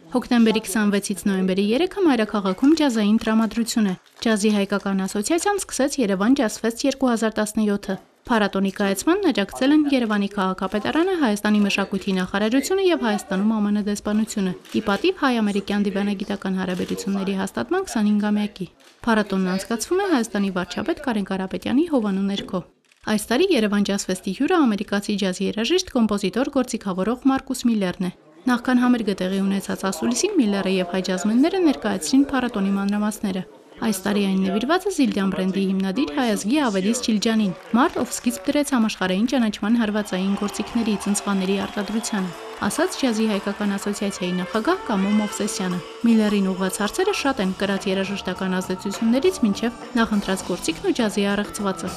Հոկտեմբերի 26-ից նոյեմբերի 3-ը մայրաքաղաքում ջազային տրամադրություն է։ Ջազի հայկական ասոցիացիան սկսեց Երևան Ջազ Ֆեսթ 2017-ը։ Փառատոնի կայացմանն աջակցել են Երևանի քաղաքապետարանը, Հայաստանի մշակույթի նախարարությունը եւ Հայաստանում ԱՄՆ դեսպանությունը։ Ի պատիվ հայ-ամերիկյան դիվանագիտական հարաբերությունների հաստատման 25-ամյակի։ Փառատոնն անցկացվում է Հայաստանի վարչապետ Կարեն Կարապետյանի հովանու ներքո։ Այս տարի Երևան Ջազ Ֆեսթի հյուրը ամերիկացի ջազի երաժիշտ, կոմպոզիտոր, գործիքավորող Մարկուս Միլլերն է։ Նախքան համերգը տեղի ունեցած ասուլիսին Միլլերը եւ հայ ջազմենները ներկայացրին փառատոնի մանրամասները։ Այս տարի այն նվիրված է Զիլդյան բրենդի հիմնադիր հայազգի Ավետիս Չիլջանին, մարդ, ով սկիզբ դրեց համաշխարհային ճանաչման հարվածային գործիքների ծնծվաների արտադրությանը, ասաց ջազի հայկական ասոցիացիայի նախագահ Կամո Մովսեսյանը։ Միլլերին ուղղված հարցերը շատ են, կրած երաժշտական ազդեցություններից մինչև նախընտրած գործիքն ու ջազի առեղծվածը։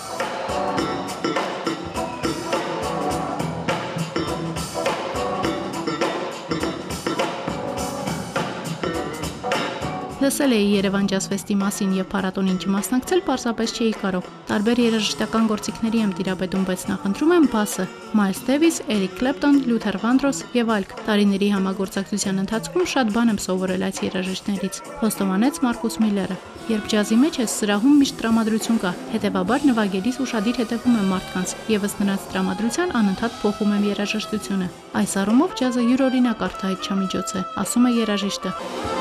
Լսել էի Երևան Ջազ Ֆեսթի մասին եւ փառատոնին չմասնակցել պարզապես չէի կարող։ Տարբեր երաժշտական գործիքների եմ տիրապետում, բայց նախընտրում եմ բասը՝ Մայլս Դեվիս, Էրիկ Քլեպտոն, Լյութեր Վանդրոս եւ այլք։ Տարիների համագործակցության ընթացքում շատ բան եմ սովորել այս երաժիշտներից, խոստովանեց Մարկուս Միլլերը։ Երբ ջազի մեջ ես սրահում միշտ տրամադրություն կա, հետեւաբար նվագելիս ուշադիր հետևում եմ մարդկանց եւ ըստ նրանց տրամադրության անընդհատ փոխում եմ երաժշտությունը։ Այս առումով ջազը յուրօրինակ արտահայտչամիջոց է, ասում է երաժիշտը։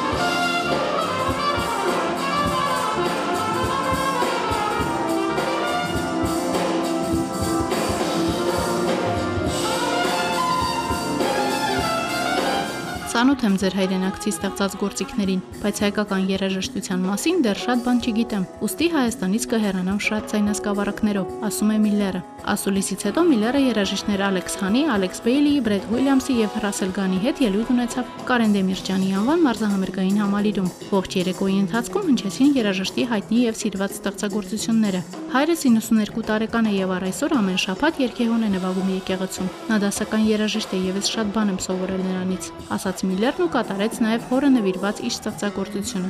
Ծանոթ եմ ձեր հայրենակցի ստեղծած գործիքներին, բայց հայկական երաժշտության մասին դեռ շատ բան չգիտեմ, ուստի Հայաստանից կհեռանամ շատ ձայնասկավառակներով, ասում է Միլլերը։ Ասուլիսից հետո Միլլերը երաժիշտներ Ալեքս Հանի, Ալեքս Բեյլիի, Բրեդ Ուիլյամսի եւ Ռասել Գանի հետ ելույթ ունեցավ Կարեն Դեմիրճյանի անվան մարզահամերգային համալիրում։ Ողջ երեկոյի ընթացքում հնչեցին երաժշտի հայտնի եւ սիրված ստեղծագործությունները։ Հայրս 92 տարեկան է եւ առ այսօր ամեն շաբաթ երգեհոն է նվագում եկեղեցում։ Նա դասական երաժիշտ է եւ ես շատ բան եմ սովորել նրանից, ասաց Միլլերն ու կատարեց նաև հորը նվիրված իր ստեղծագործությունը։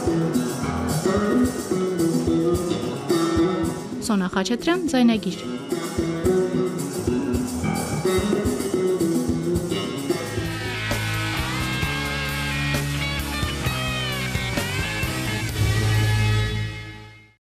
Սոնա Խաչատրյան, ձայնագիր։